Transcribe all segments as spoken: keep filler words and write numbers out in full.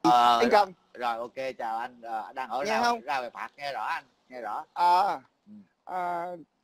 ờ, anh Cầm. Rồi ok, chào anh. À, đang ở nghe ra, không? ra về phạt, nghe rõ anh, nghe rõ. À, Ừ. à,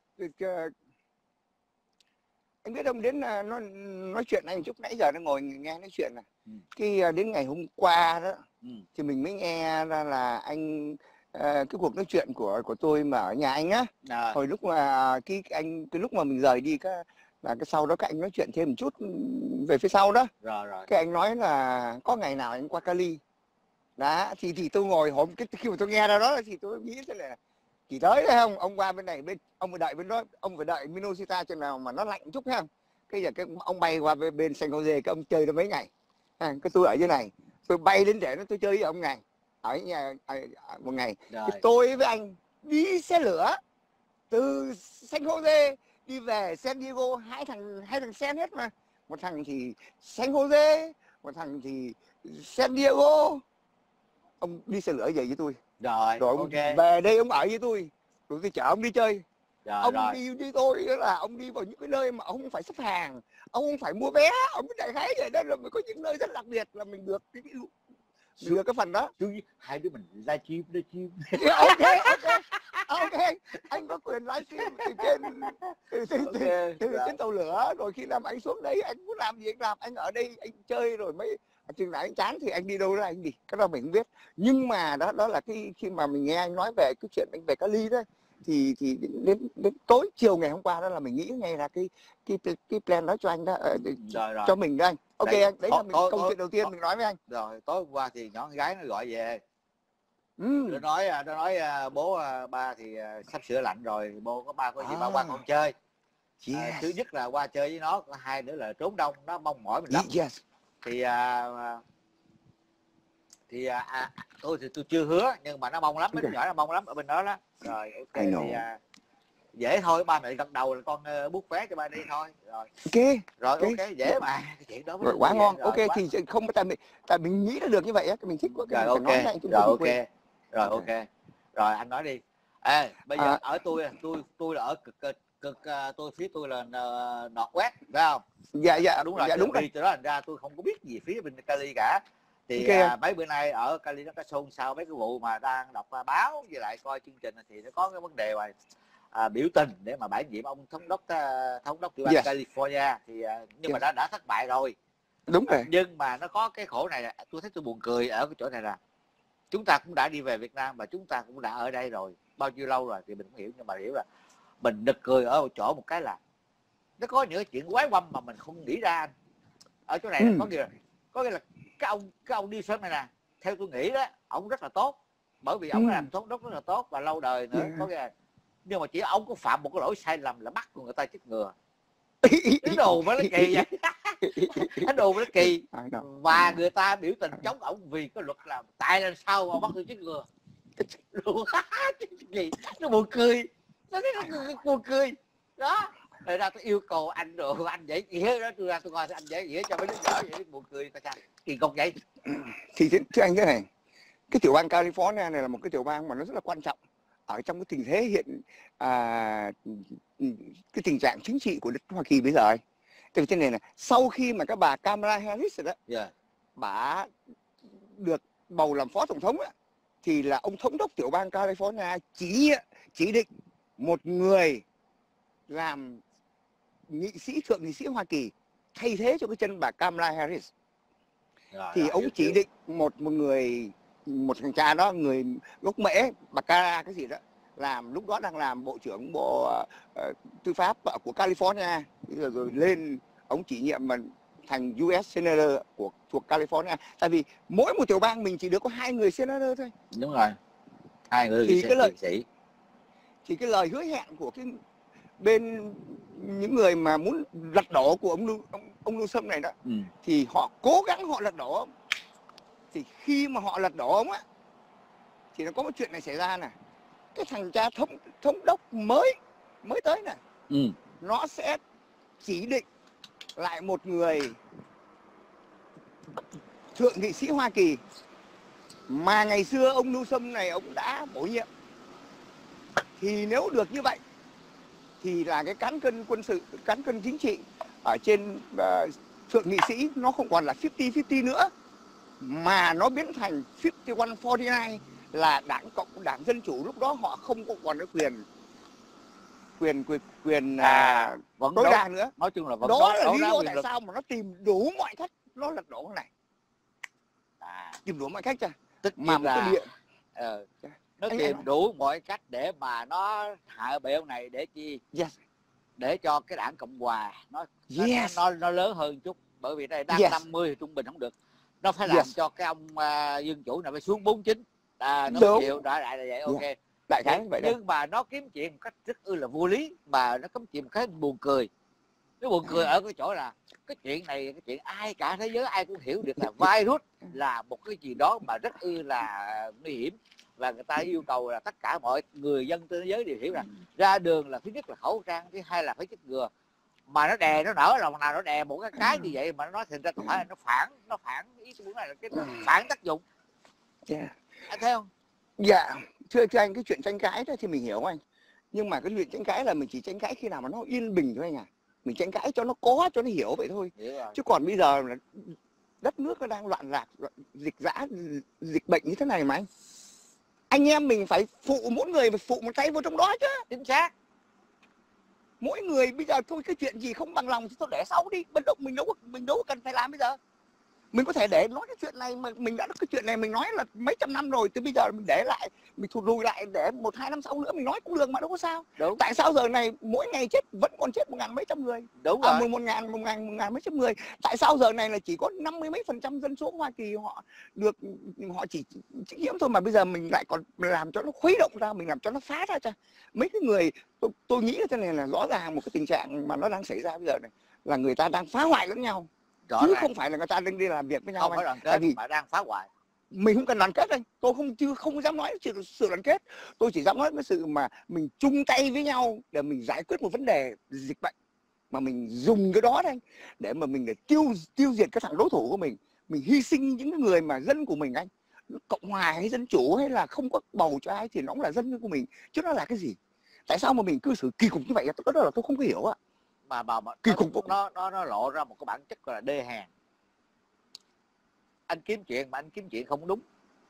anh biết ông đến nó nói chuyện anh chút nãy giờ nó ngồi nghe nói chuyện này. Ừ. Khi đến ngày hôm qua đó, ừ. thì mình mới nghe ra là anh uh, cái cuộc nói chuyện của của tôi mà ở nhà anh á, à. hồi lúc mà cái anh cái lúc mà mình rời đi cái là cái sau đó các anh nói chuyện thêm một chút về phía sau đó. Rồi rồi. Cái anh nói là có ngày nào anh qua Cali. Đó, thì thì tôi ngồi hôm cái khi mà tôi nghe ra đó thì tôi nghĩ thế là chỉ tới đấy không, ông qua bên này bên ông phải đợi bên đó, ông phải đợi Minnesota chừng nào mà nó lạnh chút ha. Cái giờ cái ông bay qua bên, bên San Jose, cái ông chơi đó mấy ngày. À, cái tôi ở dưới này, tôi bay đến để nó tôi chơi với ông ngày ở nhà một ngày. Cái tôi với anh đi xe lửa từ San Jose đi về San Diego, hai thằng hai thằng San hết mà, một thằng thì San Jose, một thằng thì San Diego. Ông đi xe lửa về với tôi rồi, rồi ông okay. về đây ông ở với tôi rồi tôi chở ông đi chơi. Rồi, ông rồi. đi với tôi đó là ông đi vào những cái nơi mà ông không phải xếp hàng, ông không phải mua vé, ông đại khái vậy đó, là mình có những nơi rất đặc biệt là mình được cái, cái được cái phần đó. Hai đứa mình live stream live stream ok ok ok anh có quyền livestream từ trên từ, từ, okay. từ, từ trên tàu lửa, rồi khi làm anh xuống đấy anh muốn làm gì anh làm, anh ở đây anh chơi rồi mấy chừng nào anh chán thì anh đi đâu đó anh đi, cái đó mình không biết. Nhưng mà đó đó là cái khi mà mình nghe anh nói về cái chuyện anh về Cali đấy, thì thì đến đến tối chiều ngày hôm qua đó là mình nghĩ ngay là cái cái cái plan đó cho anh đó, rồi, rồi. cho mình đó anh. Ok đấy, anh đấy tối, là mình, tối, câu tối, chuyện đầu tiên tối, mình nói với anh. Rồi tối hôm qua thì nhỏ con gái nó gọi về. Ừ. Nó nói nó nói bố ba thì sắp sửa lạnh rồi, bố có ba có gì à. ba qua con chơi. Yes. À, thứ nhất là qua chơi với nó, hai nữa là trốn đông, nó mong mỏi mình lắm. Yes. Thì à, thì à, tôi thì tôi chưa hứa, nhưng mà nó mong lắm, mấy đứa nhỏ nó mong lắm ở bên đó đó. Rồi ok thì à, dễ thôi, ba mẹ gật đầu là con uh, bút vé cho ba đi thôi. Rồi ok rồi okay. ok dễ mà cái chuyện đó rồi quá ngon. rồi, ok quá. Thì không, tại mình tại mình nghĩ là được như vậy á, mình thích quá cái rồi, mình okay. phải nói rồi ok quên. Rồi ok rồi anh nói đi. Ê, bây giờ à, ở tôi tôi tôi là ở cực cực, cực tôi phía tôi là nọt quét phải không? Dạ dạ đúng rồi. Dạ đúng rồi. Từ đó thành ra tôi không có biết gì phía bên Cali cả. Thì okay. à, mấy bữa nay ở Cali nó có xôn xao mấy cái vụ mà đang đọc báo với lại coi chương trình thì nó có cái vấn đề mà à, biểu tình để mà bãi nhiệm ông thống đốc thống đốc tiểu bang yes. California thì à, nhưng yes. mà đã đã thất bại rồi. Đúng rồi. À, nhưng mà nó có cái khổ này là tôi thấy tôi buồn cười ở cái chỗ này là chúng ta cũng đã đi về Việt Nam và chúng ta cũng đã ở đây rồi bao nhiêu lâu rồi thì mình cũng hiểu, nhưng mà hiểu là mình nực cười ở một chỗ một cái là nó có những chuyện quái quăm mà mình không nghĩ ra. Ở chỗ này ừ. có nghĩa là có nghĩa là cái ông cái ông đi sớm này nè, theo tôi nghĩ đó ông rất là tốt, bởi vì ông ừ. làm thống đốc rất là tốt và lâu đời nữa. Yeah. Có nghĩa là, nhưng mà chỉ ông có phạm một cái lỗi sai lầm là bắt người ta chích ngừa. Cái đồ mà nó kỳ vậy. Cái đồ mà nó kỳ. Và người ta biểu tình chống ổng vì cái luật là tại là sao mà bắt tôi chích ngừa. Nó buồn cười. Nó nó buồn cười. Đó. Rồi ra tôi yêu cầu anh đồ anh dễ nghĩa đó, tôi ra tôi coi anh dễ nghĩa cho mấy đứa nhỏ vậy buồn cười ta sao kỳ cục vậy. Thì thưa anh thế này, cái tiểu bang California này là một cái tiểu bang mà nó rất là quan trọng ở trong cái tình thế hiện à, cái tình trạng chính trị của đất Hoa Kỳ bây giờ ấy. Tại vì thế này là sau khi mà các bà Kamala Harris rồi đó, yeah. bà được bầu làm phó tổng thống đó, thì là ông thống đốc tiểu bang California chỉ chỉ định một người làm nghị sĩ thượng nghị sĩ Hoa Kỳ thay thế cho cái chân bà Kamala Harris. Rồi, thì rồi, ông chỉ định một một người một thằng cha đó, người gốc Mễ, bà Cara cái gì đó, làm lúc đó đang làm bộ trưởng bộ uh, tư pháp của California, rồi, rồi lên ông chỉ nhiệm mà thành u ét Senator của thuộc California. Tại vì mỗi một tiểu bang mình chỉ được có hai người Senator thôi. Đúng rồi, hai người thì cái lời sĩ. Thì cái lời hứa hẹn của cái bên những người mà muốn lật đổ của ông ông ông Newsom này đó, ừ. thì họ cố gắng họ lật đổ ông. Thì khi mà họ lật đổ ông á, thì nó có một chuyện này xảy ra nè, cái thằng cha thống thống đốc mới mới tới này, ừ. nó sẽ chỉ định lại một người thượng nghị sĩ Hoa Kỳ mà ngày xưa ông Newsom này ông đã bổ nhiệm. Thì nếu được như vậy thì là cái cán cân quân sự, cán cân chính trị ở trên uh, thượng nghị sĩ nó không còn là năm mươi năm mươi nữa, mà nó biến thành năm một bốn chín là đảng cộng đảng dân chủ lúc đó họ không có còn cái quyền quyền quyền quyền à, vẫn tối đấu, đa nữa. nói chung là vẫn đó đấu, là đấu lý đá do quyền tại lực. sao mà nó tìm đủ mọi cách nó lật đổ cái này, à, tìm đủ mọi cách cho tất mà nhiên một cái là địa ờ, nó anh, tìm anh... đủ mọi cách để mà nó hạ bệ ông này để chi? Yes. Để cho cái đảng Cộng Hòa nó Yes. nó, nó nó lớn hơn chút, bởi vì đây đang Yes. năm mươi thì trung bình không được, nó phải Yes. làm cho cái ông uh, dân chủ này phải xuống bốn chín à, nó mới chịu. Đại đại là vậy. Ok. Yeah. Đại khái nhưng, vậy nhưng mà nó kiếm chuyện một cách rất ư là vô lý, mà nó kiếm chuyện một cái buồn cười. Nó buồn cười ở cái chỗ là cái chuyện này, cái chuyện ai cả thế giới ai cũng hiểu được là virus là một cái gì đó mà rất ư là nguy hiểm, và người ta yêu cầu là tất cả mọi người dân trên thế giới đều hiểu là ra đường là thứ nhất là khẩu trang, thứ hai là phải chích ngừa. Mà nó đè nó nở lòng nào nó đè một cái cái như vậy mà nó nói thành ra không phải là nó phản nó phản ý tôi muốn này là cái phản tác dụng. Yeah. Anh thấy không? Dạ, thưa, thưa anh, cái chuyện tranh cãi đó thì mình hiểu anh, nhưng mà cái chuyện tranh cãi là mình chỉ tranh cãi khi nào mà nó yên bình thôi anh à. Mình tranh cãi cho nó có, cho nó hiểu vậy thôi. Chứ còn bây giờ là đất nước nó đang loạn lạc, dịch dã, dịch bệnh như thế này mà anh anh em mình phải phụ, mỗi người phải phụ một tay vô trong đó chứ. Chính xác. Mỗi người bây giờ thôi, cái chuyện gì không bằng lòng thì thôi để sau đi, bất động mình đâu mình đâu cần phải làm bây giờ. Mình có thể để nói cái chuyện này mà mình đã cái chuyện này mình nói là mấy trăm năm rồi, từ bây giờ mình để lại, mình thụt lùi lại để một hai năm sau nữa mình nói cũng được mà, đâu có sao. Đúng. Tại sao giờ này mỗi ngày chết vẫn còn chết một ngàn mấy trăm người? Đúng à, rồi. một ngàn một ngàn một ngàn mấy trăm người. Tại sao giờ này là chỉ có năm mươi mấy phần trăm dân số Hoa Kỳ họ được, họ chỉ chịu nhiễm thôi, mà bây giờ mình lại còn làm cho nó khuấy động ra, mình làm cho nó phá ra cho mấy cái người. Tôi, tôi nghĩ là thế này là rõ ràng một cái tình trạng mà nó đang xảy ra bây giờ này là người ta đang phá hoại lẫn nhau. Rõ chứ ràng. Không phải là người ta đang đi làm việc với nhau. Không phải đoàn kết vì mà đang phá hoại. Mình không cần đoàn kết anh, tôi không chưa không dám nói sự, sự đoàn kết, tôi chỉ dám nói cái sự mà mình chung tay với nhau để mình giải quyết một vấn đề dịch bệnh, mà mình dùng cái đó anh để mà mình để tiêu tiêu diệt cái thằng đối thủ của mình, mình hy sinh những người mà dân của mình anh, Cộng hòa hay dân chủ hay là không có bầu cho ai thì nó cũng là dân của mình, chứ nó là cái gì? Tại sao mà mình cư xử kỳ cục như vậy? Đó là tôi không có hiểu ạ. Mà mà, mà kỳ cục nó nó nó lộ ra một cái bản chất gọi là đê hèn. Anh kiếm chuyện mà anh kiếm chuyện không đúng,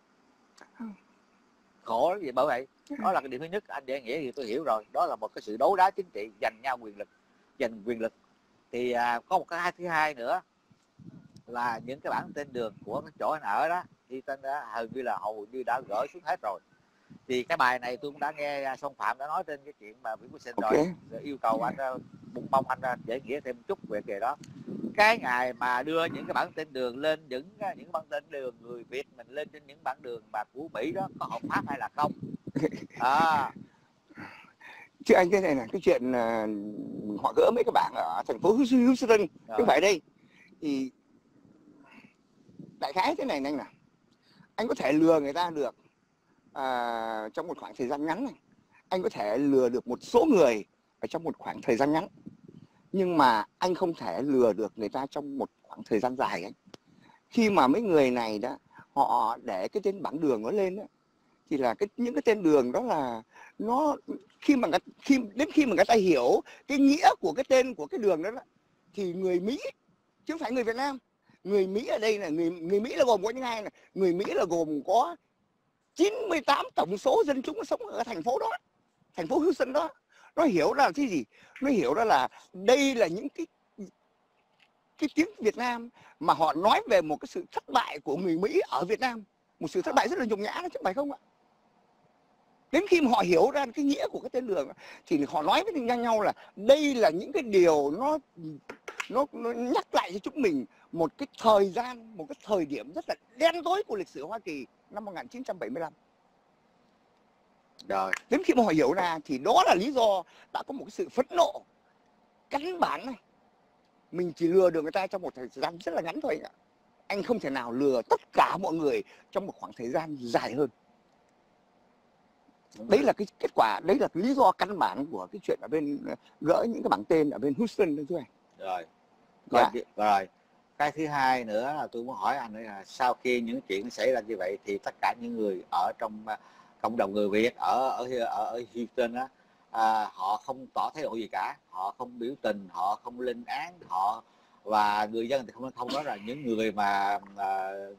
khổ lắm vậy. Bởi vậy đó là cái điểm thứ nhất. Anh để nghĩa thì tôi hiểu rồi, đó là một cái sự đấu đá chính trị, giành nhau quyền lực, giành quyền lực. Thì à, có một cái thứ hai nữa là những cái bảng tên đường của cái chỗ anh ở đó thì tên đó hầu như là hầu như đã gỡ xuống hết rồi. Thì cái bài này tôi cũng đã nghe Song Phạm đã nói trên cái chuyện mà Nguyễn Phú Sinh okay. rồi, rồi yêu cầu anh bụng bông anh để nghĩa thêm một chút về cái đó. Cái ngày mà đưa những cái bản tên đường lên, những những bản tên đường người Việt mình lên trên những bản đường mà của Mỹ đó có hợp pháp hay là không? À. Chứ anh cái này là cái chuyện uh, họ gỡ mấy cái bảng ở thành phố Houston, cái phải đây thì đại khái thế này anh nào, anh có thể lừa người ta được à, trong một khoảng thời gian ngắn này, anh có thể lừa được một số người ở trong một khoảng thời gian ngắn, nhưng mà anh không thể lừa được người ta trong một khoảng thời gian dài anh. Khi mà mấy người này đó họ để cái tên bảng đường nó lên đó, thì là cái những cái tên đường đó là nó khi mà khi đến khi mà người ta hiểu cái nghĩa của cái tên của cái đường đó, đó thì người Mỹ chứ không phải người Việt Nam. Người Mỹ ở đây là người người Mỹ là gồm có những ai này, người Mỹ là gồm có chín mươi tám tổng số dân chúng sống ở thành phố đó, thành phố Houston đó. Nó hiểu ra là cái gì? Nó hiểu ra là đây là những cái cái tiếng Việt Nam mà họ nói về một cái sự thất bại của người Mỹ ở Việt Nam, một sự thất bại rất là nhục nhã đó, chứ phải không ạ? Đến khi mà họ hiểu ra cái nghĩa của cái tên đường thì họ nói với nhau là đây là những cái điều nó nó, nó nhắc lại cho chúng mình một cái thời gian, một cái thời điểm rất là đen tối của lịch sử Hoa Kỳ năm một nghìn chín trăm bảy mươi lăm. Rồi. Đến khi mà họ hiểu ra thì đó là lý do đã có một cái sự phẫn nộ căn bản này. Mình chỉ lừa được người ta trong một thời gian rất là ngắn thôi anh ạ. Anh không thể nào lừa tất cả mọi người trong một khoảng thời gian dài hơn. Đấy là cái kết quả, đấy là cái lý do căn bản của cái chuyện ở bên gỡ những cái bảng tên ở bên Houston đó chứ anh. Rồi. Dạ. Rồi. Cái thứ hai nữa là tôi muốn hỏi anh là sau khi những chuyện xảy ra như vậy thì tất cả những người ở trong cộng đồng người Việt ở ở ở, ở Houston á, à, họ không tỏ thái độ gì cả, họ không biểu tình, họ không lên án, họ và người dân thì không không nói là những người mà à,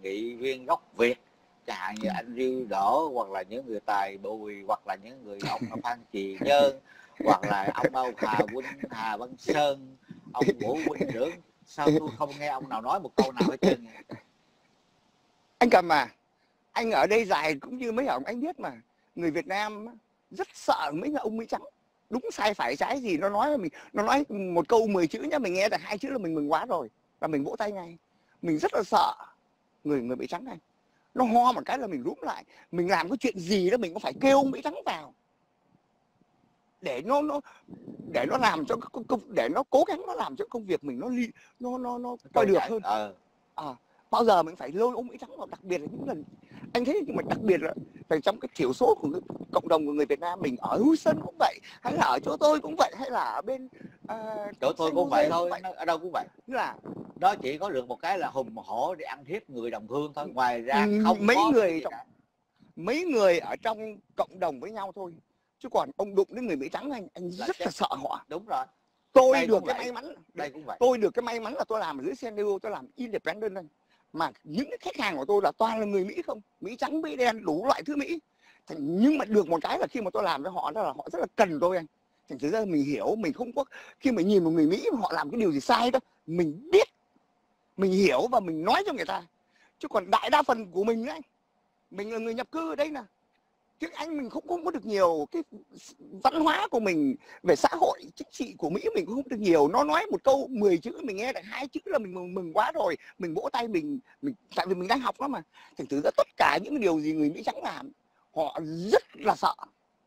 nghị viên gốc Việt, chẳng hạn như anh Riêu Đỗ, hoặc là những người Tài Bùi, hoặc là những người ông Phan Trì Nhơn, hoặc là ông ông Hà Vinh Hà Văn Sơn, ông Vũ Huynh Trưởng, sao tôi không nghe ông nào nói một câu nào hết trơn? Anh Cầm à, anh ở đây dài cũng như mấy ông anh biết mà, người Việt Nam rất sợ mấy ông Mỹ trắng. Đúng sai phải trái gì nó nói mình, nó nói một câu mười chữ nhá, mình nghe được hai chữ là mình mừng quá rồi, và mình vỗ tay ngay. Mình rất là sợ người người Mỹ trắng này. Nó ho một cái là mình rúm lại. Mình làm cái chuyện gì đó mình cũng phải kêu Mỹ trắng vào để nó nó để nó làm cho công để nó cố gắng nó làm cho công việc mình nó ly nó nó nó coi được hơn. Ờ. À, bao giờ mình phải lôi ông Mỹ trắng vào, đặc biệt là những lần anh thấy, nhưng mà đặc biệt là tại trong cái thiểu số của người, cộng đồng của người Việt Nam mình ở Houston cũng vậy, hay là ở chỗ tôi cũng vậy, hay là ở bên uh, chỗ tôi cũng vậy thôi, vậy. Ở đâu cũng vậy, là nó chỉ có được một cái là hùng hổ để ăn hiếp người đồng hương thôi, ngoài ra không mấy có người trong, mấy người ở trong cộng đồng với nhau thôi, chứ còn ông đụng đến người Mỹ trắng anh anh là rất chết. Là sợ họ. Đúng rồi. Tôi đây được cái vậy. may mắn đây cũng vậy. Tôi được cái may mắn là tôi làm ở dưới San Diego, tôi làm independent anh, mà những cái khách hàng của tôi là toàn là người Mỹ không, Mỹ trắng Mỹ đen đủ loại thứ Mỹ. Nhưng mà được một cái là khi mà tôi làm với họ đó là họ rất là cần tôi anh. Thành thực ra mình hiểu, mình không có, khi mà nhìn một người Mỹ họ làm cái điều gì sai đó, mình biết, mình hiểu và mình nói cho người ta. Chứ còn đại đa phần của mình ấy, mình là người nhập cư ở đây nè, tiếng Anh mình không, không có được nhiều, cái văn hóa của mình về xã hội chính trị của Mỹ mình cũng không được nhiều. Nó nói một câu mười chữ mình nghe được hai chữ là mình mừng, mừng quá rồi, mình vỗ tay, mình mình tại vì mình đang học đó mà. Thành thử ra tất cả những điều gì người Mỹ trắng làm họ rất là sợ.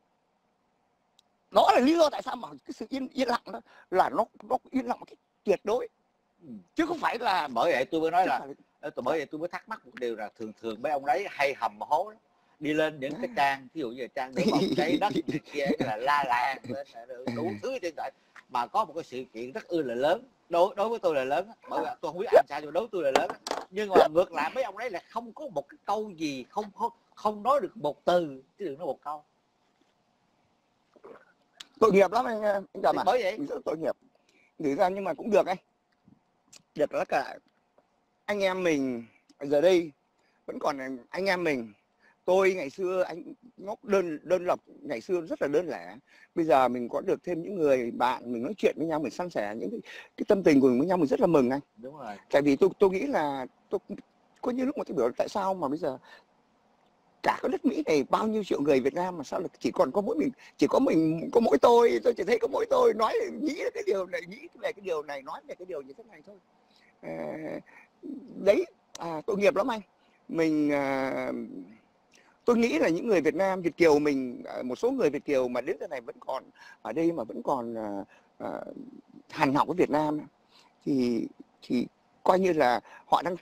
Đó là lý do tại sao mà cái sự yên yên lặng đó là nó nó yên lặng một cách tuyệt đối, chứ không phải là bởi vậy tôi mới nói là phải... bởi vậy tôi mới thắc mắc một điều là thường thường mấy ông đấy hay hầm hố đó. Đi lên những cái trang, ví dụ như trang đổ bóng trái đất này kia là la làng lên đủ thứ trên vậy, mà có một cái sự kiện rất ư là lớn, đối đối với tôi là lớn, bởi vì tôi không biết anh sao nhưng đối với tôi là lớn, nhưng mà ngược lại mấy ông đấy là không có một cái câu gì, không không không nói được một từ chứ đừng nói một câu. Tội nghiệp lắm anh anh Trầm à, bởi vậy mình rất tội nghiệp. Thực ra nhưng mà cũng được anh, được tất cả anh em mình giờ đây vẫn còn anh em mình. Tôi ngày xưa anh nó đơn đơn độc, ngày xưa rất là đơn lẻ. Bây giờ mình có được thêm những người bạn, mình nói chuyện với nhau, mình san sẻ những cái, cái tâm tình của mình với nhau, mình rất là mừng anh. Đúng rồi. Tại vì tôi tôi nghĩ là tôi có như lúc mà tôi biểu tại sao mà bây giờ cả cái đất Mỹ này bao nhiêu triệu người Việt Nam mà sao là chỉ còn có mỗi mình, chỉ có mình, có mỗi tôi, tôi chỉ thấy có mỗi tôi nói nghĩ cái điều này, nghĩ về cái điều này, nói về cái điều như thế này thôi. À, đấy, à, tội nghiệp lắm anh. Mình à, tôi nghĩ là những người Việt Nam, Việt kiều mình, một số người Việt kiều mà đến giờ này vẫn còn ở đây mà vẫn còn à, à, hàn học với Việt Nam thì thì coi như là họ đang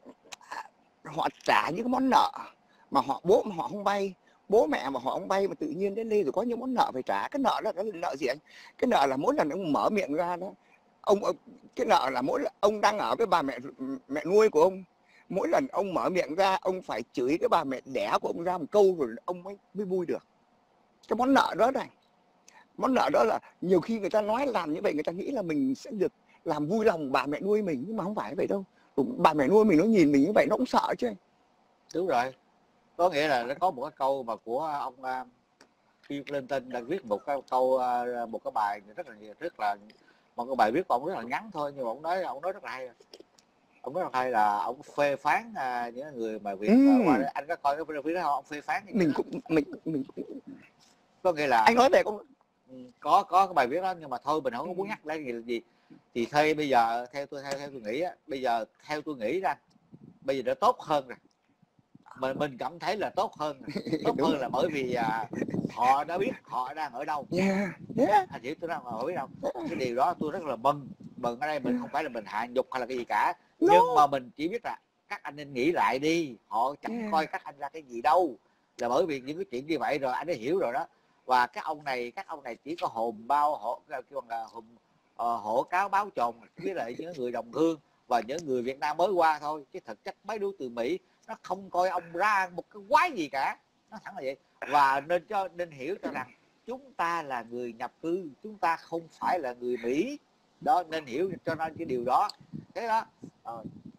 họ trả những cái món nợ mà họ bố mà họ không vay, bố mẹ mà họ không vay mà tự nhiên đến đây rồi có những món nợ phải trả. Cái nợ đó là nợ gì anh? Cái nợ là mỗi lần ông mở miệng ra đó, ông cái nợ là mỗi lần ông đang ở với bà mẹ mẹ nuôi của ông, mỗi lần ông mở miệng ra ông phải chửi cái bà mẹ đẻ của ông ra một câu rồi ông mới mới vui được. Cái món nợ đó này, món nợ đó là nhiều khi người ta nói làm như vậy, người ta nghĩ là mình sẽ được làm vui lòng bà mẹ nuôi mình, nhưng mà không phải vậy đâu. Bà mẹ nuôi mình nó nhìn mình như vậy nó cũng sợ chứ anh. Đúng rồi, có nghĩa là nó có một cái câu mà của ông uh, Bill Clinton đã viết một cái câu uh, một cái bài rất là rất là một cái bài viết của ông rất là ngắn thôi, nhưng mà ông nói ông nói rất là hay. Ông nói rất là hay là ông phê phán uh, những người mà Việt ừ. uh, anh có coi cái viết đó không? Ông phê phán mình cũng mình mình có nghĩa là anh nói về con có có cái bài viết đó, nhưng mà thôi mình không có muốn nhắc lại gì là gì. Thì thay bây giờ theo tôi theo theo tôi nghĩ á, bây giờ theo tôi nghĩ ra bây giờ đã tốt hơn rồi, mình mình cảm thấy là tốt hơn tốt hơn rồi. Là bởi vì à, họ đã biết họ đang ở đâu. Yeah. Yeah. Anh hiểu tôi đang ở đâu. Cái điều đó tôi rất là mừng. Mừng ở đây mình không phải là mình hạ nhục hay là cái gì cả, no. Nhưng mà mình chỉ biết là các anh nên nghĩ lại đi, họ chẳng yeah. coi các anh ra cái gì đâu, là bởi vì những cái chuyện như vậy rồi anh đã hiểu rồi đó. Và các ông này các ông này chỉ có hồn bao hộ kêu là hồn uh, hổ cáo báo tròn với lại những người đồng hương và những người Việt Nam mới qua thôi, chứ thực chất mấy đứa từ Mỹ nó không coi ông ra một cái quái gì cả, nó thẳng là vậy. Và nên cho nên hiểu cho rằng chúng ta là người nhập cư, chúng ta không phải là người Mỹ đó, nên hiểu cho nên cái điều đó. Thế đó. Ờ.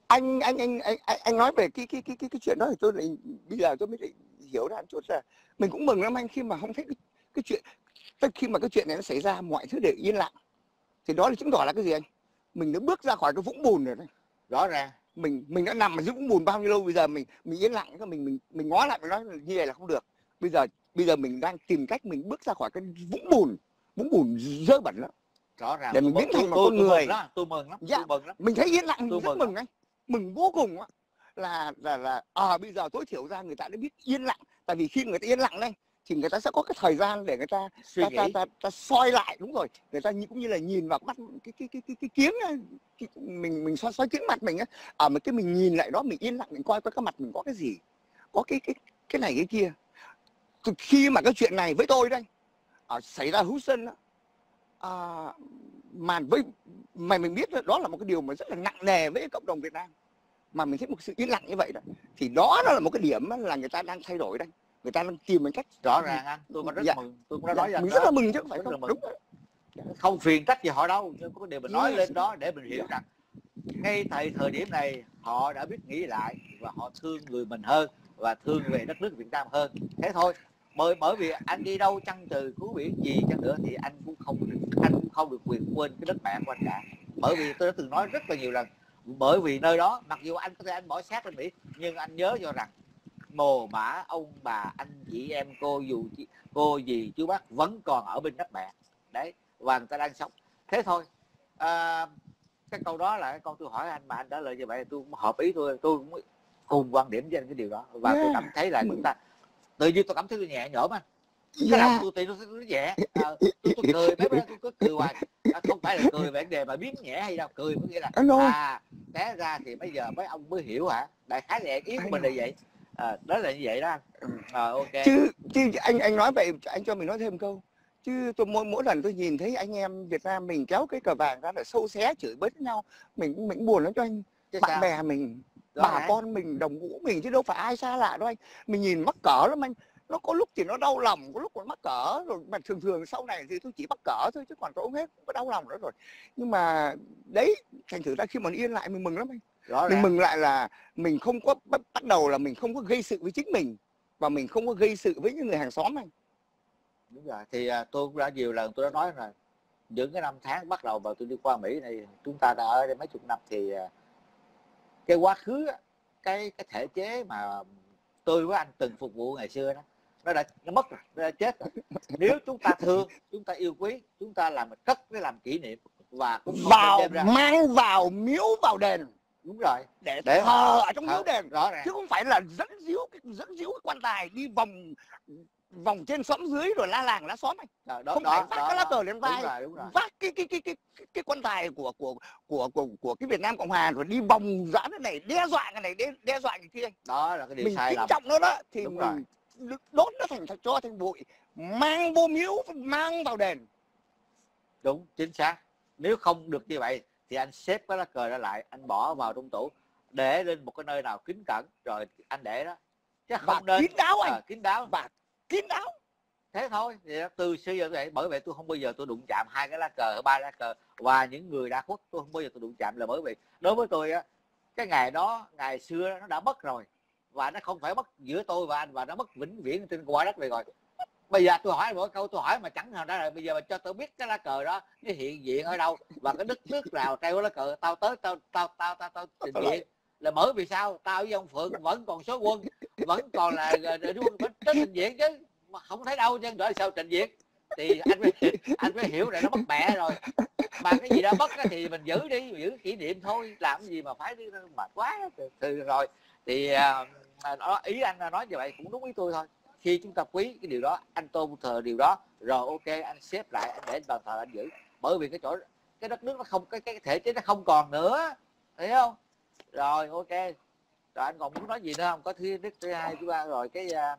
anh anh anh anh anh anh nói về cái cái cái cái cái chuyện đó thì tôi lại bây giờ tôi mới lại hiểu ra một chút là mình cũng mừng lắm anh, khi mà không thấy cái, cái chuyện khi mà cái chuyện này nó xảy ra mọi thứ đều yên lặng, thì đó là chứng tỏ là cái gì anh? Mình đã bước ra khỏi cái vũng bùn rồi đấy. Rõ ràng mình mình đã nằm ở dưới vũng bùn bao nhiêu lâu, bây giờ mình mình yên lặng, mình mình mình ngó lại mình nói là như vậy là không được. Bây giờ bây giờ mình đang tìm cách mình bước ra khỏi cái vũng bùn vũng bùn dơ bẩn đó, rõ ràng để mình biến thành một tôi, con tôi người. mừng đó, tôi mừng lắm, dạ, tôi mừng lắm. Mình thấy yên lặng tôi rất mừng, mừng anh, mừng vô cùng á, là là là à bây giờ tối thiểu ra người ta đã biết yên lặng. Tại vì khi người ta yên lặng đây thì người ta sẽ có cái thời gian để người ta suy ta, nghĩ ta, ta, ta soi lại. Đúng rồi, người ta cũng như là nhìn vào mắt cái cái cái cái cái kiếng cái, mình mình soi soi kiếng mặt mình á, ở à, mà cái mình nhìn lại đó, mình yên lặng, mình coi coi cái mặt mình có cái gì, có cái cái cái này cái kia. Khi mà cái chuyện này với tôi đây ở xảy ra Houston đó, à, mà với mà mình biết đó là một cái điều mà rất là nặng nề với cộng đồng Việt Nam, mà mình thấy một sự yên lặng như vậy đó, thì đó là một cái điểm là người ta đang thay đổi đây, người ta đang tìm một cách. Rõ ràng anh, tôi cũng rất dạ, mừng, tôi cũng đã dạ, nói với anh mình đó. rất là mừng chứ không phải Rất không? mừng. Đúng rồi. Không phiền trách gì họ đâu, nhưng có điều mình nói Yes. lên đó để mình hiểu Dạ. rằng ngay tại thời điểm này họ đã biết nghĩ lại và họ thương người mình hơn và thương về đất nước Việt Nam hơn. Thế thôi. Bởi bởi vì anh đi đâu chăng từ cứu biển gì chăng nữa thì anh cũng không anh cũng không được quyền quên cái đất mẹ của anh cả. Bởi vì tôi đã từng nói rất là nhiều lần, bởi vì nơi đó mặc dù anh có thể anh bỏ xác lên Mỹ, nhưng anh nhớ cho rằng mồ mả ông bà anh chị em cô dù cô dì chú bác vẫn còn ở bên đất mẹ đấy, và người ta đang sống. Thế thôi. À, cái câu đó là cái câu tôi hỏi anh mà anh trả lời như vậy, tôi cũng hợp ý, tôi tôi cũng cùng quan điểm với anh cái điều đó, và yeah. tôi cảm thấy là chúng ta tự nhiên tôi cảm thấy tôi nhẹ nhõm anh. Cái yeah. đầu tôi thì tôi nó nhẹ, à, tôi, tôi cười mấy bé tôi cứ cười hoài, à, không phải là cười về vấn đề mà biến nhẹ hay đâu, cười có nghĩa là à té ra thì bây giờ mấy ông mới hiểu hả, đại khái là ý của mình là vậy. À, đó là như vậy đó anh. À, ok. Chứ chứ anh anh nói vậy, anh cho mình nói thêm câu. Chứ tôi mỗi mỗi lần tôi nhìn thấy anh em Việt Nam mình kéo cái cờ vàng ra để sâu xé chửi bới nhau, mình mình buồn lắm cho anh. Chứ bạn sao? Bè mình, đó bà con mình, đồng ngũ mình, chứ đâu phải ai xa lạ đâu anh. Mình nhìn mắc cỡ lắm anh. Nó có lúc thì nó đau lòng, có lúc còn mắc cỡ rồi, mà thường thường sau này thì tôi chỉ mắc cỡ thôi, chứ còn tôi không hết, không có đau lòng nữa rồi. Nhưng mà đấy, thành thử ra khi mà yên lại mình mừng lắm anh. Rõ mình ràng. Mừng lại là mình không có bắt, bắt đầu là mình không có gây sự với chính mình, và mình không có gây sự với những người hàng xóm anh. Đúng rồi, thì à, tôi cũng đã nhiều lần tôi đã nói là những cái năm tháng bắt đầu vào tôi đi qua Mỹ này, chúng ta đã ở đây mấy chục năm, thì à, cái quá khứ, cái cái thể chế mà tôi với anh từng phục vụ ngày xưa đó, nó đã nó mất rồi, nó đã chết rồi. Nếu chúng ta thương, chúng ta yêu quý, chúng ta làm cất để làm kỷ niệm, và cũng không vào đem ra mang vào miếu vào đền. Đúng rồi, để, để thờ ở trong thờ, miếu đền, rõ ràng. Chứ không phải là dẫn díu dẫn díu cái quan tài đi vòng vòng trên xóm dưới rồi la làng lá xóm anh. Đó, đó, không đó, phải vác đó, cái lá cờ lên vai, đúng rồi, đúng rồi. vác cái cái cái cái cái, cái quan tài của của của của của cái Việt Nam Cộng Hòa rồi đi vòng dã cái này, đe dọa cái này, đe, đe dọa cái kia. Đó là cái điều mình sai lầm. Mình kính trọng nó đó thì đúng mình rồi. đốt nó thành cho thành bụi, mang vô miếu, mang vào đền. Đúng, chính xác. Nếu không được như vậy thì anh xếp cái lá cờ đó lại, anh bỏ vào trong tủ, để lên một cái nơi nào kín cẩn, rồi anh để đó, chứ không và nên kín đáo anh. À, kín đáo và kín đáo. Thế thôi, thì từ xưa giờ vậy. Bởi vậy tôi không bao giờ tôi đụng chạm hai cái lá cờ, ba lá cờ và những người đã khuất, tôi không bao giờ tôi đụng chạm, là bởi vì đối với tôi á, cái ngày đó, ngày xưa nó đã mất rồi, và nó không phải mất giữa tôi và anh, và nó mất vĩnh viễn trên quả đất này rồi. Bây giờ tôi hỏi mỗi câu tôi hỏi mà chẳng nào đã, là bây giờ mà cho tôi biết cái lá cờ đó nó hiện diện ở đâu và cái đất nước nào treo lá cờ, tao tới tao tao tao tao, tao trình diện. Là bởi vì sao? Tao với ông Phượng vẫn còn số quân, vẫn còn là quân, vẫn tới trình diện chứ, mà không thấy đâu chứ, rồi sao trình diện? Thì anh mới anh mới hiểu là nó mất mẹ rồi. Mà cái gì đã mất thì mình giữ đi, giữ kỷ niệm thôi, làm gì mà phải đi mệt quá. Thì rồi thì à, ý anh nói như vậy cũng đúng ý tôi thôi. Khi chúng ta quý cái điều đó, anh tôn thờ điều đó, rồi ok anh xếp lại, anh để bàn thờ anh giữ. Bởi vì cái chỗ cái đất nước nó không, cái cái thể chế nó không còn nữa, thấy không? Rồi ok, rồi anh còn muốn nói gì nữa không? Có thứ nhất, thứ hai, thứ ba, rồi cái uh,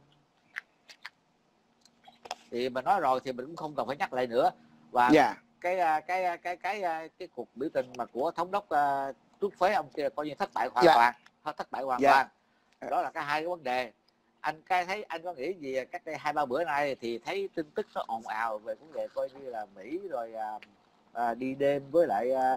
thì mình nói rồi thì mình cũng không cần phải nhắc lại nữa. Và yeah. cái, cái cái cái cái cái cái cuộc biểu tình mà của thống đốc uh, trút phế ông kia coi như thất bại hoàn yeah. toàn, thất bại hoàn yeah. toàn. Đó là cái hai cái vấn đề. Anh cái thấy anh có nghĩ gì cách đây hai ba bữa nay thì thấy tin tức nó ồn ào về vấn đề coi như là Mỹ rồi à, à, đi đêm với lại à,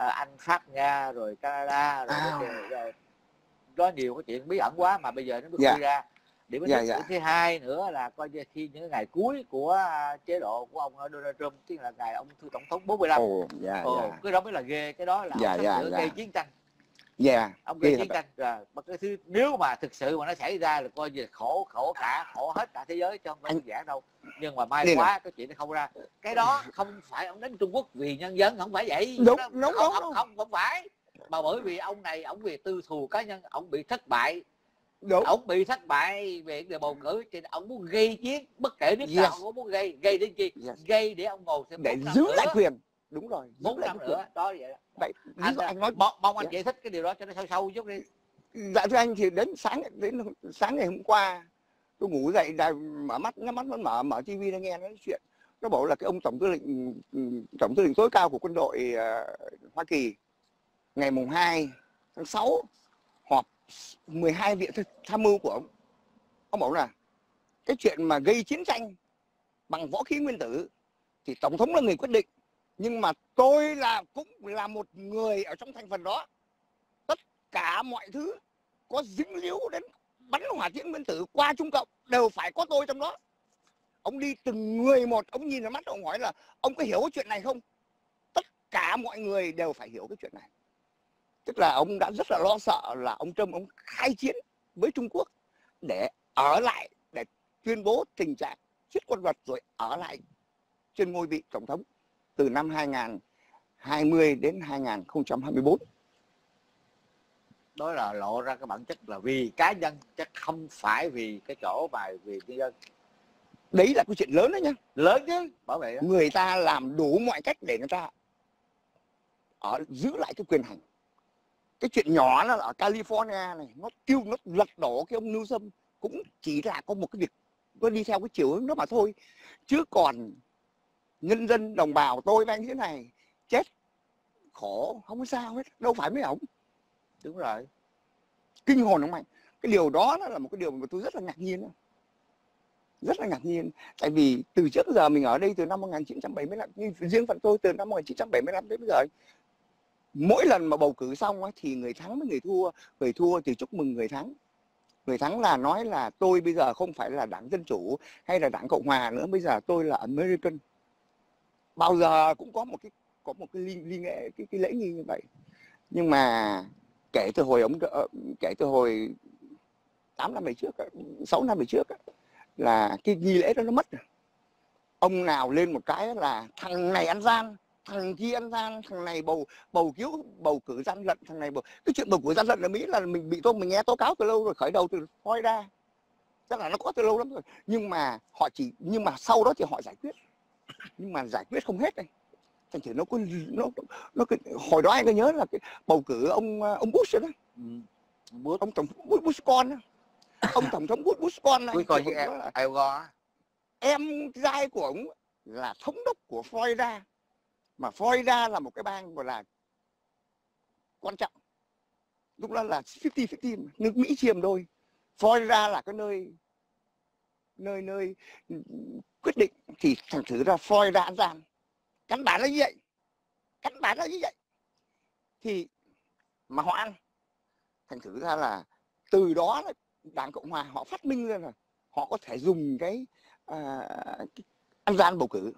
à, Anh, Pháp, Nga rồi Canada rồi, À. rồi, rồi có nhiều cái chuyện bí ẩn quá mà bây giờ nó mới Dạ. khui ra. Điểm Dạ, thứ, dạ. thứ hai nữa là coi như khi những ngày cuối của chế độ của ông Donald Trump, tức là ngày ông thư tổng thống bốn mươi lăm. Ồ, dạ, Ồ, dạ. cái đó mới là ghê, cái đó là Dạ, ông sắp dạ, sửa dạ. gây chiến tranh. Dạ. Ông gây Ghê chiến thật tranh rồi. Mà cái thứ nếu mà thực sự mà nó xảy ra là coi như khổ khổ cả khổ hết cả thế giới, chứ không phải đơn giản đâu. Nhưng mà may Nên là- quá cái chuyện nó không ra. Cái đó không phải ông đến Trung Quốc vì nhân dân, không phải vậy. Đúng, Đó, đúng, không, đúng, không, đúng. không, không phải. Mà bởi vì ông này, ông vì tư thù cá nhân, ông bị thất bại. Đúng. Ông bị thất bại về đề bầu cử, thì ông muốn gây chiến bất kể nước Yes. nào, ông muốn gây gây đến chi? Yes. Gây để ông ngồi thêm Để bốn năm giữ nữa. lại quyền. Đúng rồi, giữ bốn lại năm cái nữa quyền. đó vậy đó. Vậy, ví Anh, dụ anh nói mong, mong anh Yeah. giải thích cái điều đó cho nó sâu sâu chút đi. Dạ thưa anh, thì đến sáng đến sáng ngày hôm qua tôi ngủ dậy đài, mở mắt nhắm mắt vẫn mở mở tivi ra nghe nói chuyện. Nó bảo là cái ông tổng tư lệnh tổng tư lệnh tối cao của quân đội uh, Hoa Kỳ ngày mùng hai tháng sáu họp mười hai viện tham mưu của ông. Ông bảo là cái chuyện mà gây chiến tranh bằng võ khí nguyên tử thì tổng thống là người quyết định, nhưng mà tôi là cũng là một người ở trong thành phần đó. Tất cả mọi thứ có dính líu đến bắn hỏa tiễn nguyên tử qua Trung Cộng đều phải có tôi trong đó. Ông đi từng người một, ông nhìn vào mắt ông hỏi là ông có hiểu cái chuyện này không? Tất cả mọi người đều phải hiểu cái chuyện này. Tức là ông đã rất là lo sợ là ông Trump ông khai chiến với Trung Quốc để ở lại, để tuyên bố tình trạng giết con vật rồi ở lại trên ngôi vị tổng thống từ năm hai nghìn không trăm hai mươi đến hai nghìn không trăm hai mươi tư. Đó là lộ ra cái bản chất là vì cá nhân, chứ không phải vì cái chỗ mà vì nhân dân. Đấy là cái chuyện lớn đấy nhá. Lớn chứ, bảo vệ đó. Người ta làm đủ mọi cách để người ta ở giữ lại cái quyền hành. Cái chuyện nhỏ là ở California này, nó tiêu nó lật đổ cái ông Newsom cũng chỉ là có một cái việc nó đi theo cái chiều hướng đó mà thôi. Chứ còn nhân dân đồng bào tôi với anh thế này chết khổ không có sao hết, đâu phải mấy ổng. Đúng rồi. Kinh hồn ông mạnh. Cái điều đó là một cái điều mà tôi rất là ngạc nhiên. Rất là ngạc nhiên. Tại vì từ trước giờ mình ở đây từ năm một nghìn chín trăm bảy mươi lăm, nhưng riêng phần tôi từ năm một nghìn chín trăm bảy mươi lăm đến bây giờ, mỗi lần mà bầu cử xong thì người thắng với người thua, người thua thì chúc mừng người thắng. Người thắng là nói là tôi bây giờ không phải là đảng Dân Chủ hay là đảng Cộng Hòa nữa, bây giờ tôi là American. Bao giờ cũng có một cái có một cái ly, ly nghệ cái, cái lễ nghi như vậy. Nhưng mà kể từ hồi ông kể từ hồi tám năm về trước, sáu năm về trước là cái nghi lễ đó nó mất rồi. Ông nào lên một cái là thằng này ăn gian, thằng kia ăn gian, thằng này bầu bầu cứu bầu cử gian lận, thằng này bầu... cái chuyện bầu cử gian lận ở Mỹ là mình bị tôi mình nghe tố cáo từ lâu rồi, khởi đầu từ Florida, chắc là nó có từ lâu lắm rồi. Nhưng mà họ chỉ nhưng mà sau đó thì họ giải quyết, nhưng mà giải quyết không hết này. Thành thử nó có nó nó cái, hồi đó anh có nhớ là cái bầu cử ông ông Bush đó, Ừ. Bush. ông tổng Bush, Bush con đó. Ông tổng thống Bush Bush con này, Bush coi như em Al Gore. Em trai của ông là thống đốc của Florida, mà Florida là một cái bang gọi là quan trọng, lúc đó là fifty fifty, nước Mỹ chiếm đôi. Florida là cái nơi nơi nơi quyết định, thì thành thử ra Florida ăn gian. Căn bản là như vậy, căn bản là như vậy thì mà họ ăn. Thành thử ra là từ đó là đảng Cộng Hòa họ phát minh ra là họ có thể dùng cái, à, cái ăn gian bầu cử.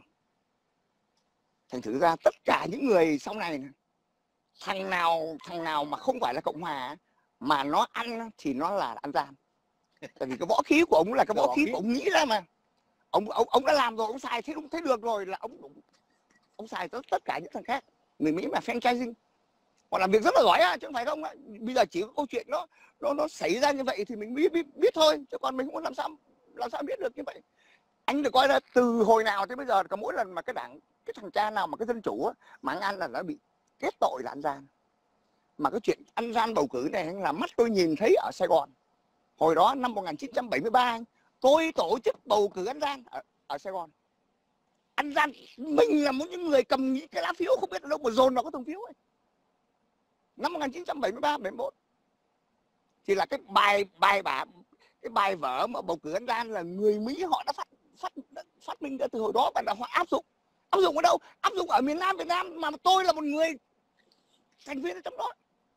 Thành thử ra tất cả những người sau này, thằng nào thằng nào mà không phải là Cộng Hòa mà nó ăn thì nó là ăn gian. Tại vì cái võ khí của ông là cái võ khí của ông nghĩ ra mà. Ông ông ông đã làm rồi, ông xài thấy không thấy được rồi là ông ông xài tất tất cả những thằng khác. Người Mỹ mà franchising, họ làm việc rất là giỏi á, chứ không phải không ạ. Bây giờ chỉ có câu chuyện nó nó nó xảy ra như vậy thì mình biết biết, biết thôi, chứ còn mình không làm sao làm sao biết được như vậy. Anh được coi là từ hồi nào tới bây giờ, cả mỗi lần mà cái đảng cái thằng cha nào mà cái dân chủ á, mà anh ăn là nó bị kết tội là ăn gian. Mà cái chuyện ăn gian bầu cử này là mắt tôi nhìn thấy ở Sài Gòn. Hồi đó năm một nghìn chín trăm bảy mươi ba tôi tổ chức bầu cử ăn gian ở, ở Sài Gòn. Ăn gian, mình là một những người cầm những cái lá phiếu không biết ở đâu mà dồn vào cái thùng phiếu ấy. Năm một nghìn chín trăm bảy mươi ba bảy mươi mốt thì là cái bài bài bản cái bài vở mà bầu cử ăn gian là người Mỹ họ đã phát phát phát minh ra từ hồi đó, và đã họ áp dụng áp dụng ở đâu? Áp dụng ở miền Nam Việt Nam, mà tôi là một người thành viên ở trong đó.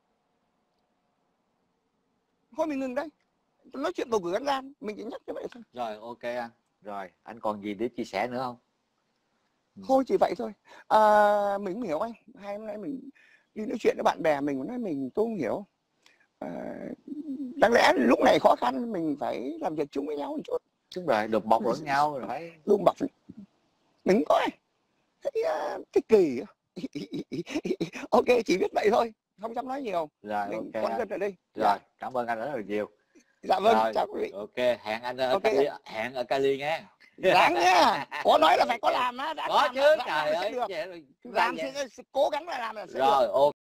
Thôi mình ngừng đây, nói chuyện bầu cử ăn gian, mình chỉ nhắc như vậy thôi. Rồi ok anh. Rồi anh còn gì để chia sẻ nữa không? Thôi chỉ vậy thôi. À, mình không hiểu anh. Hai hôm nay mình đi nói chuyện với bạn bè mình nói mình tôi không hiểu. À, đáng lẽ lúc này khó khăn mình phải làm việc chung với nhau một chút. Đúng rồi, đùm bọc lẫn nhau rồi phải. Đùm bọc. Mình có ai. Thấy, uh, cái kỳ. Ok, chỉ biết vậy thôi. Không dám nói nhiều. Rồi Mình ok. con dân ở đây. Rồi, Dạ. cảm ơn anh rất là nhiều. Dạ vâng, rồi, chào quý vị. Ok, hẹn anh ở Okay. Cali, hẹn ở Cali nha. Ráng nha. Có nói là phải có làm á. Có chứ, trời ơi. Làm thì cố gắng là làm là sẽ được. Rồi ok.